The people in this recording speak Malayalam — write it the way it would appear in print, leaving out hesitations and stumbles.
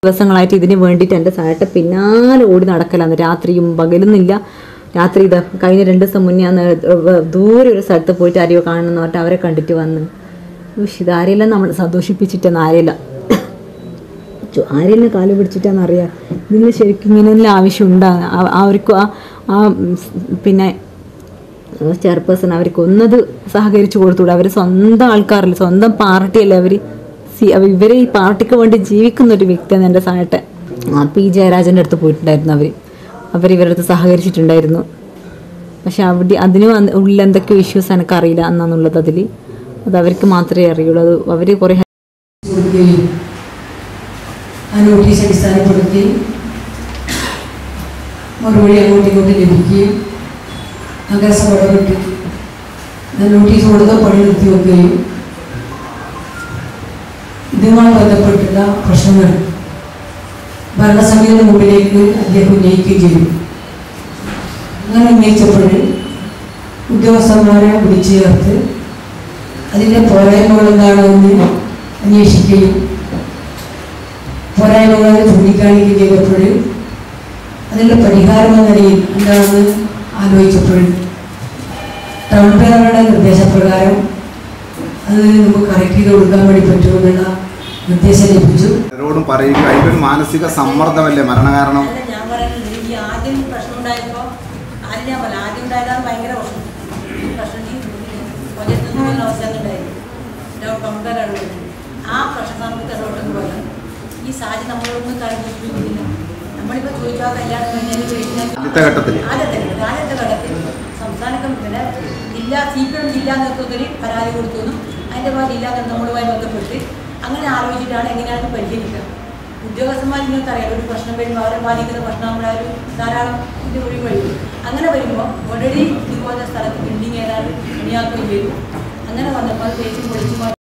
ദിവസങ്ങളായിട്ട് ഇതിന് വേണ്ടിയിട്ട് എൻ്റെ സായിട്ട് പിന്നാലെ ഓടി നടക്കലാണ്, രാത്രിയും പകലുന്നില്ല. രാത്രി ഇത് കഴിഞ്ഞ 2 ദിവസം മുന്നേ അന്ന് ദൂരെ ഒരു സ്ഥലത്ത് പോയിട്ട് ആരെയോ കാണുന്നു പറഞ്ഞിട്ട് അവരെ കണ്ടിട്ട് വന്ന് ഇതാരെല്ലാം നമ്മൾ സന്തോഷിപ്പിച്ചിട്ടെന്ന് ആരെല്ലാം കാല് പിടിച്ചിട്ടാണെന്നറിയാം. ഇതിന് ശരിക്കും ഇങ്ങനെയെല്ലാം ആവശ്യമുണ്ടാകും. അവർക്കും പിന്നെ ചെയർപേഴ്സൺ അവർക്ക് ഒന്നത് സഹകരിച്ചു കൊടുത്തുകൂടെ? അവർ സ്വന്തം ആൾക്കാരല്ലേ, സ്വന്തം പാർട്ടിയല്ലേ അവർ. ഇവരെ ഈ പാർട്ടിക്ക് വേണ്ടി ജീവിക്കുന്ന ഒരു വ്യക്തിയാണ് എൻ്റെ സായിട്ട്. പി ജയരാജൻ്റെ അടുത്ത് പോയിട്ടുണ്ടായിരുന്നു. അവരിവരുടെ അടുത്ത് സഹകരിച്ചിട്ടുണ്ടായിരുന്നു. പക്ഷെ അവിടെ അതിന് ഉള്ളിൽ എന്തൊക്കെയോ ഇഷ്യൂസ് എനിക്കറിയില്ല എന്നാന്നുള്ളത്. അത് അവർക്ക് മാത്രമേ അറിയുള്ളൂ. അത് അവർ കുറേ നോട്ടീസ് അടിസ്ഥാനപ്പെടുത്തി മറുപടി അങ്ങോട്ട് ലഭിക്കുകയും നഗരസഭ ഇടപെട്ട് നോട്ടീസ് കൊടുത്ത് പണി നിർത്തി വെക്കുകയും ഇതുമായി ബന്ധപ്പെട്ടുള്ള പ്രശ്നങ്ങൾ ഭരണസമിതിയുടെ മുമ്പിലേക്ക് അദ്ദേഹം ഉന്നയിക്കുകയും ചെയ്തു. അങ്ങനെ ഉന്നയിച്ചപ്പോൾ ഉദ്യോഗസ്ഥന്മാരെ വിളിച്ചു ചേർത്ത് അതിൻ്റെ പോരായ്മകൾ എന്താണെന്ന് അന്വേഷിക്കുകയും പോരായ്മകൾ ചൂണ്ടിക്കാണിക്കുകയും ചെയ്തപ്പോൾ അതിൻ്റെ പരിഹാരം എന്ന നിലയിൽ എന്താണെന്ന് ആലോചിച്ചപ്പോൾ ടൗൺ പ്ലാനറുടെ നിർദ്ദേശപ്രകാരം അത് നമുക്ക് കറക്റ്റ് ചെയ്ത് കൊടുക്കാൻ വേണ്ടി പറ്റുമെന്നുള്ള നിർദ്ദേശം ലഭിച്ചു. അവരോടും പറയുക അതിലൊരു മാനസിക സമ്മർദ്ദമല്ലേ മരണ കാരണം? ഞാൻ പറയുന്നത് ഈ ആദ്യം പ്രശ്നം ഉണ്ടായപ്പോൾ ആദ്യം ഉണ്ടായതാണ് ഭയങ്കര പ്രശ്നം അവസ്ഥ ഉണ്ടായിരുന്നു കമ്പയറാണ്. ആ പ്രശ്നം നമുക്ക് ഇടപെടുന്ന പോലെ ഈ സാഹചര്യം നമ്മളൊന്നും കഴിഞ്ഞിട്ടില്ല. നമ്മളിപ്പോൾ ചോദിച്ചാൽ കല്യാണം കഴിഞ്ഞാൽ ആദ്യത്തെ ഘട്ടത്തിൽ സംസ്ഥാന കമ്മിറ്റിയുടെ CPM ജില്ലാ നേതൃത്വത്തിൽ പരാതി കൊടുത്തുവെന്നും അതിൻ്റെ ഭാഗം ജില്ലാ നമ്മളുമായി ബന്ധപ്പെട്ട് അങ്ങനെ ആലോചിച്ചിട്ടാണ് എങ്ങനെയാണ് പരിഹരിക്കുക. ഉദ്യോഗസ്ഥന്മാർ നിങ്ങൾക്ക് അറിയാം, ഒരു പ്രശ്നം വരുമ്പോൾ അവരെ ബാധിക്കുന്ന പ്രശ്നം നമ്മളായാലും ധാരാളം ഇത് ഒഴിവഴിക്കും. അങ്ങനെ വരുമ്പോൾ ഓൾറെഡി ഇതുപോലത്തെ സ്ഥലത്ത് ബിൽഡിങ് ഏതാണ്ട് പണിയാക്കുകയും ചെയ്തു. അങ്ങനെ വന്നപ്പോൾ തേച്ചും പൊളിച്ചും